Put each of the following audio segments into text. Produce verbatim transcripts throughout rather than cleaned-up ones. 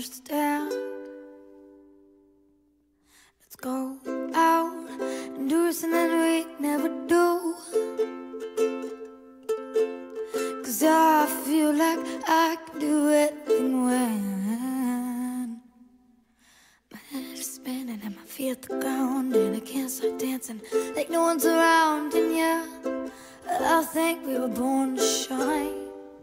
understand. Let's go out and do something we never do. Cause I feel like I can do anything when my head is spinning and my feet at the ground, and I can't stop dancing like no one's around. And yeah, I think we were born to shine.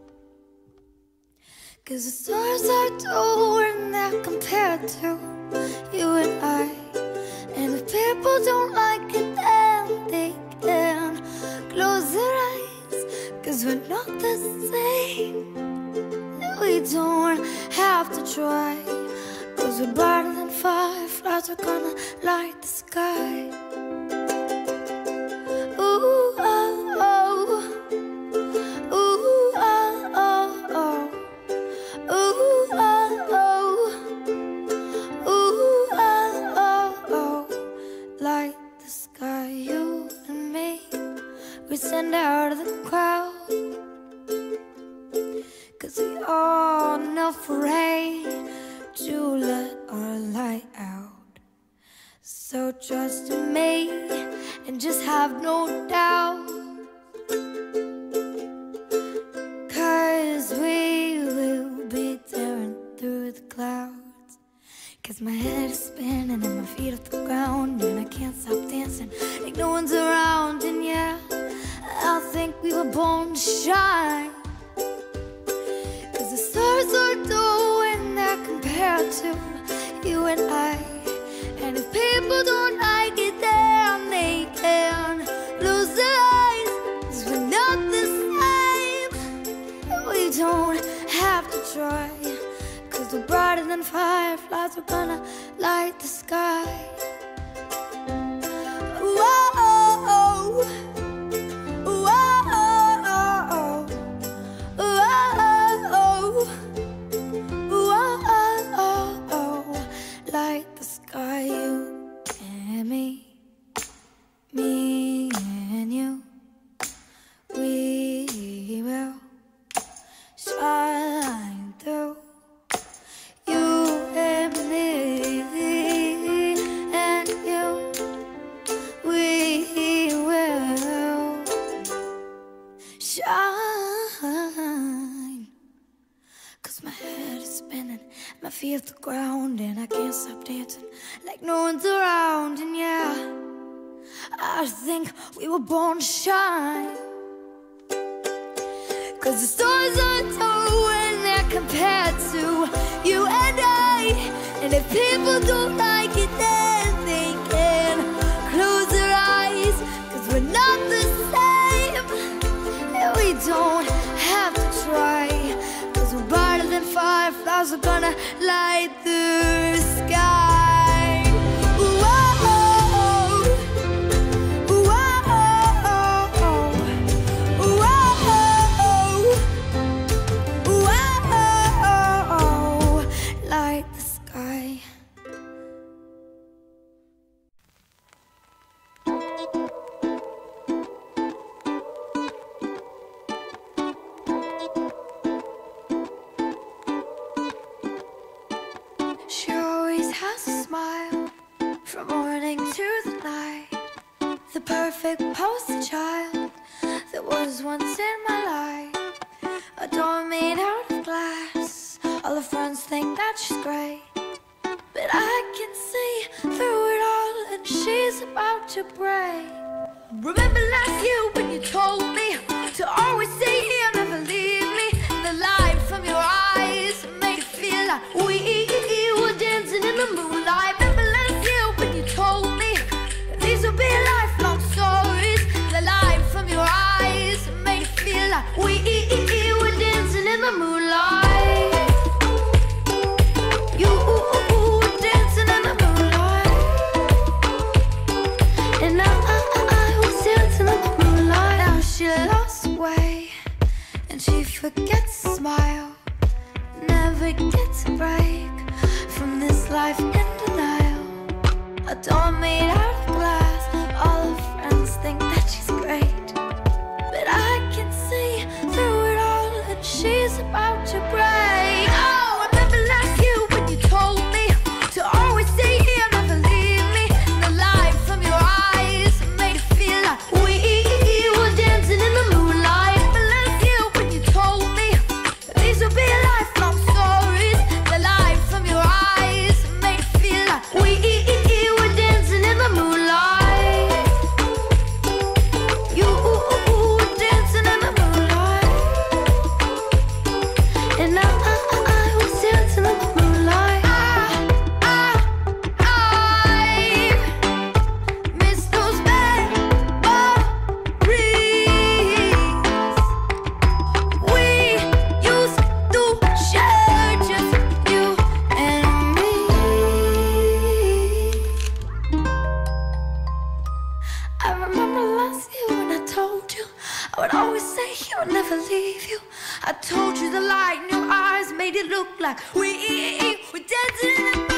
Cause the stars are dull when they're compared to you and I. And if people don't like it, then they can close their eyes. Cause we're not the same, we don't have to try. Cause we're brighter than fireflies, we're gonna light the sky. Ooh, oh, oh. Ooh, oh, oh, oh. Ooh, oh, oh. Ooh, oh, oh, oh. Light the sky, you and me. We stand out of the crowd. Cause we are not afraid to let our light out. So trust in me and just have no doubt. Cause we will be tearing through the clouds. Cause my head is spinning and my feet off the ground, and I can't stop dancing like no one's around. And yeah, I think we were born to shine. Cause the stars are dull when they're compared to you and I. And if people don't like it, then they can lose their eyes. Cause we're not the same, we don't have to try. Cause we're brighter than fireflies, we're gonna light the sky. Whoa, whoa, whoa, whoa. Light the sky, you and me, me and you. We will shine through. You and me and you. We will shine. Cause my head is spinning, my feet off the ground, and I can't stop dancing like no one's around. And yeah, I think we were born to shine. Cause the stars are dull when they're compared to you and I. And if people don't like it, then they can close their eyes. Cause we're not the same, and we don't have to try. Cause we're brighter than fireflies, we're gonna light the sky. Whoa, light the sky. She always has a smile from morning to the night. The perfect poster child that was once in my life. A door made out of glass. All her friends think that she's great, but I can see through it all, and she's about to break. Remember last year when you told me to always stay here, never leave me? The light from your eyes made it feel like we were dancing in the moonlight. Remember last year when you told me these would be lifelong stories? The light from your eyes made it feel like we were dancing in the moonlight. You were dancing in the moonlight, and I, I, I was dancing in the moonlight. Now she lost her way, and she forgets to smile, never gets a break from this life in denial. A door made out of glass. All her friends think that she's great, but I can see through it all, and she's about to break. Oh, remember last year when you he would never leave you. I told you the light in your eyes made it look like we were dancing in the